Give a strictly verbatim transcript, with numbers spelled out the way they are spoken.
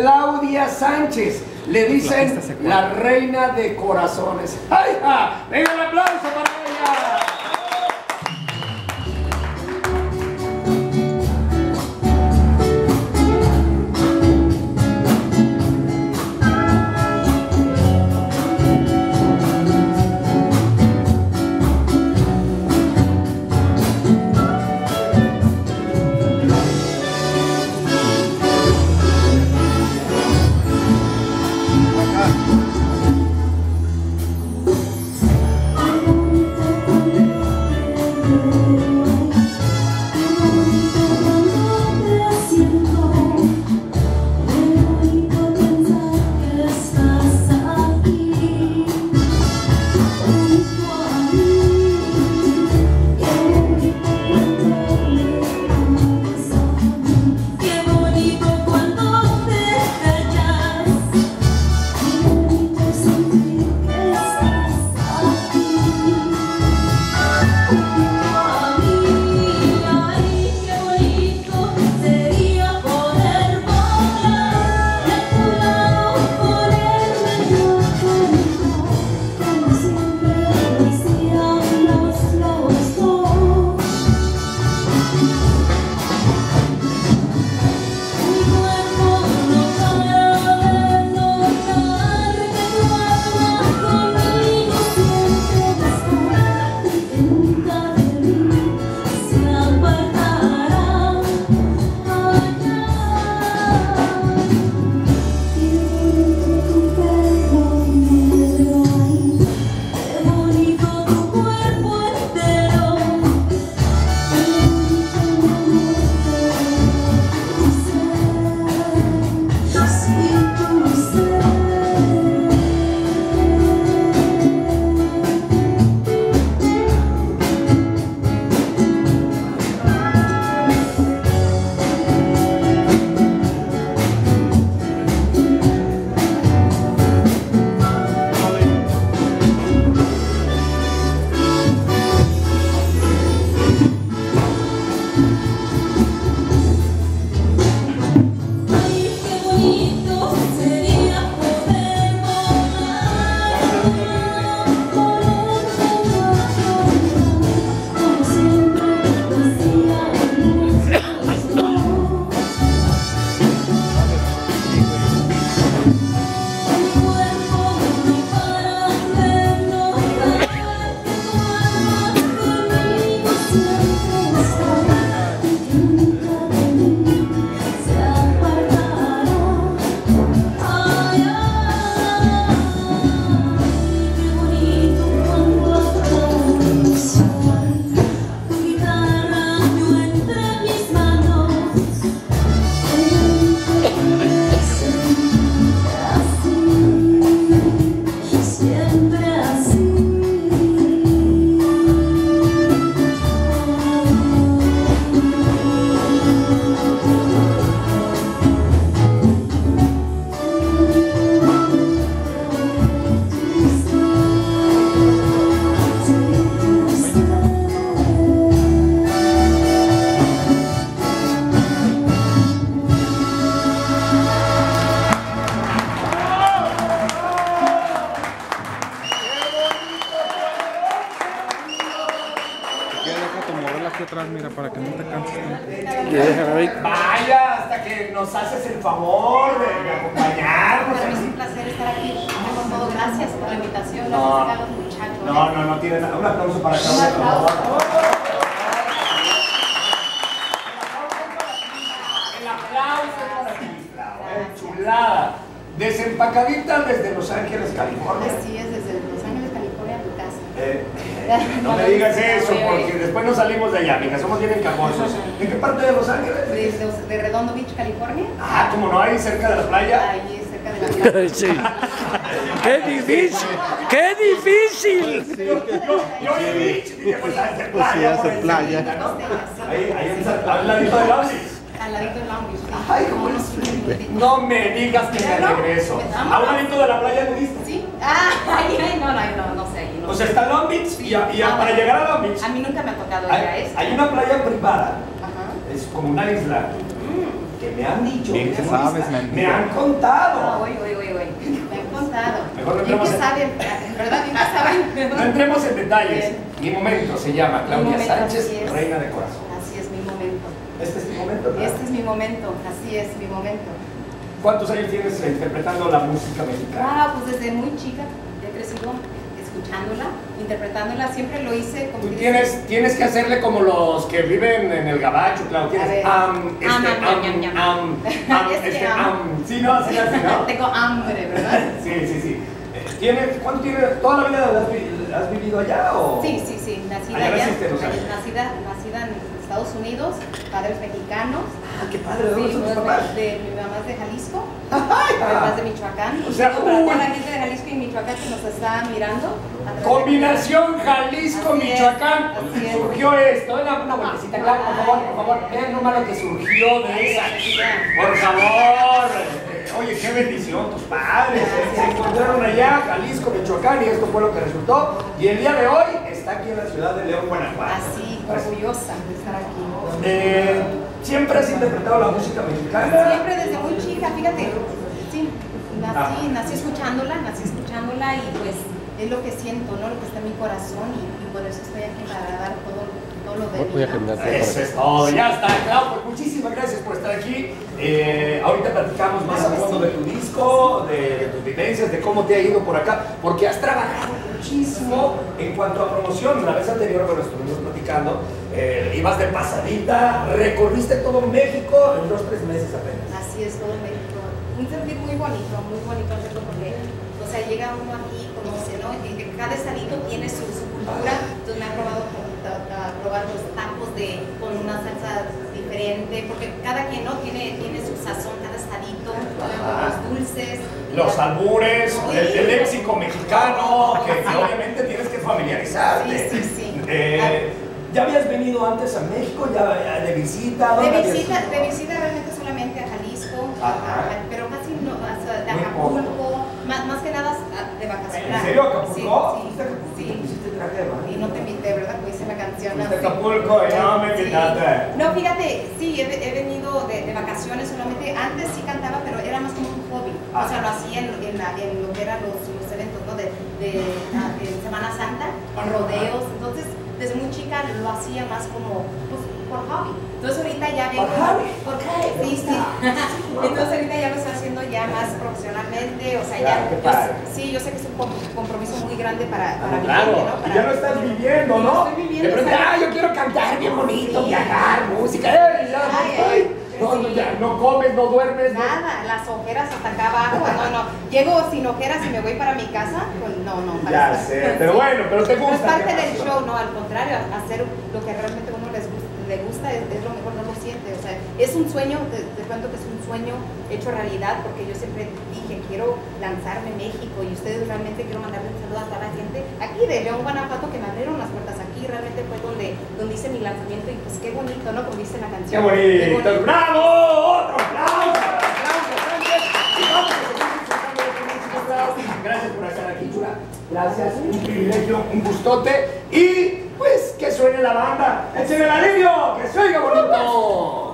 Claudia Sánchez. Le dicen la reina de corazones. ¡Ay, ja! ¡Venga el aplauso para ella! Mira, para que no te canses. Vaya, hasta que nos haces el favor de, de acompañarnos. Para mí es un placer estar aquí. Con todo, gracias por la invitación. No, Gracias a los muchachos. no, no, no tiene nada. Un aplauso para cada uno, por favor. El aplauso es para ti, Clau, chulada. Desempacadita desde Los Ángeles, California. Así es, desde Los Ángeles, California, a tu casa. Eh, no me digas eso, porque después nos salimos de allá, mija, somos bien encajosos. ¿En qué parte de Los Ángeles? De, de Redondo Beach, California. Ah, como no hay cerca de la playa. Ahí es cerca de la playa. Sí. ¡Qué difícil! ¡Qué difícil! Yo, yo, yo de beach, dije, pues hace playa. Pues sí, hace playa. ¿No? Ahí, ahí al ladito de Long Beach. Al ladito de Long Beach, sí. Ay, cómo unos no me digas que me regreso. ¿A un ladito de la playa nudista? Sí. Ah, ay, ay, no, no, no, no sé. Ahí no. O sea, está Long Beach y, a, y a, para llegar a Long Beach. A mí nunca me ha tocado ir a Hay, esto. hay una playa privada. Ajá. Es como una isla. Mm. Que me han dicho, Bien que sabes, me, mentira. me han contado. Uy, uy, uy, uy. Me han contado. Mejor no Bien entremos que en- saben, ¿verdad? Bien que saben. No entremos en detalles. Bien. Mi momento se llama Mi Claudia momento, Sánchez, así es. reina de corazón. Así es mi momento. Este es mi momento, ¿verdad? Este es mi momento, así es mi momento. ¿Cuántos años tienes eh, interpretando la música mexicana? Ah, pues desde muy chica he crecido escuchándola, interpretándola, siempre lo hice como Tú que tienes, tienes que hacerle como los que viven en el gabacho, claro, A tienes ver. am, este, Am, am, am, am, am, am, am, Es que este, am. am. Sí, no, sí, así, ¿no? tengo hambre, ¿verdad? Sí, sí, sí. Eh, ¿Tienes, ¿Cuánto tienes? ¿Toda la vida has, vi- has vivido allá o...? Sí, sí, sí, nacida Allá allá, naciste, ¿no sabes? nacida, nacida en Estados Unidos, padres mexicanos. Ah, qué padre, ¿de dónde Sí, son tus no es papás? de, de- mi mamá es de Jalisco, mi Ay, papá es de Michoacán. O sea, Para toda uy. la gente de Jalisco y Michoacán que nos está mirando. a través de- Combinación Jalisco, Así es, Michoacán. así es. Surgió esto. Una, una vueltecita, claro, por favor, por favor. Vean nomás lo que surgió de esa. Por favor. Oye, qué bendición, tus padres. Se encontraron allá, Jalisco, Michoacán, y esto fue lo que resultó. Y el día de hoy está aquí en la ciudad de León, Guanajuato. Así, orgullosa de estar aquí. Eh, ¿Siempre has interpretado la música mexicana? Siempre desde muy chica, fíjate, sí, nací, nací escuchándola, nací escuchándola y pues es lo que siento, ¿no? Lo que está en mi corazón y, y por eso estoy aquí para dar todo, todo lo de Voy a mí, ¿no? caminar. Eso es todo, ya está, claro, pues muchísimas gracias por estar aquí. Eh, ahorita platicamos más a fondo de tu disco, de, de tus vivencias, de cómo te ha ido por acá, porque has trabajado muchísimo en cuanto a promoción. La vez anterior, bueno, estuvimos platicando, eh, ibas de pasadita, recorriste todo México en dos, tres meses apenas. Así es, todo México. Un sentir muy bonito, muy bonito hacerlo porque, o sea, llega uno aquí, conoce, ¿no? Y que cada estadito tiene su, su cultura. Entonces me ha probado a, a probar los tacos de, con una salsa diferente, porque cada quien, ¿no? Tiene, tiene su sazón, cada estadito, los dulces. Los albures, Sí. el, el léxico mexicano, que, que obviamente tienes que familiarizarte. Sí, sí, sí. Eh, ¿Ya habías venido antes a México, ya ya de visita? ¿Dónde De habías visita, ido? de visita realmente solamente a Jalisco, a- Ajá. a- pero casi no, o sea, de Muy Acapulco, más, más que nada a- de vacaciones. ¿En serio, Acapulco? Sí, ¿Fuiste a sí, Acapulco? sí. ¿Te pusiste traje de baño? Y no te invité, ¿verdad? Pues hice la canción. Fuiste a así. Acapulco y no me Sí. invitaste. No, fíjate, sí, he, he venido de, de vacaciones solamente. Antes sí cantaba, pero era más como un hobby. O sea, lo hacía en, en, la- en lo que eran los, los eventos, ¿no? De, de, ah, de Semana Santa, en rodeos. Entonces, desde muy chica lo hacía más como, pues, por hobby. Entonces ahorita ya vengo... ¿Por hobby? Por sí, sí. Entonces ahorita ya lo estoy haciendo ya más profesionalmente, o sea, Claro, ya... qué yo- padre. sí, yo sé que es un com- compromiso muy grande para, para mi Claro, gente, ¿no? y Para- ya lo estás viviendo, Sí, ¿no? lo estoy viviendo, De pronto, ¿sabes? ah, yo quiero cantar bien bonito, Sí. viajar, música, ¡eh! Ya, Ay, ay, ay, no, no, sí. ya, no comes, no duermes, no. Nada, las ojeras hasta acá abajo, no, no. Llego sin ojeras y me voy para mi casa, pues no, no. para Ya estar- sé, pero Sí. bueno, pero te No gusta. es parte te del apasiona. show, no, al contrario, hacer lo que realmente a uno les gusta, le gusta es, es lo mejor, no lo siente. O sea, es un sueño, te, te cuento que es un sueño hecho realidad, porque yo siempre dije, quiero lanzarme en México y ustedes realmente quiero mandarle un saludo a toda la gente aquí de León, Guanajuato, que me abrieron las puertas aquí, realmente fue donde, donde hice mi lanzamiento y pues qué bonito, ¿no? Como dice la ¡Qué canción. bonito! ¡Bravo! ¡Otro aplauso para Claudia Sánchez! Y vamos a seguir disfrutando de tu música, Claudia. Gracias por estar aquí, chula. Gracias, un privilegio, un gustote. Y pues que suene la banda. ¡Échenle el alivio! ¡Que se oiga bonito!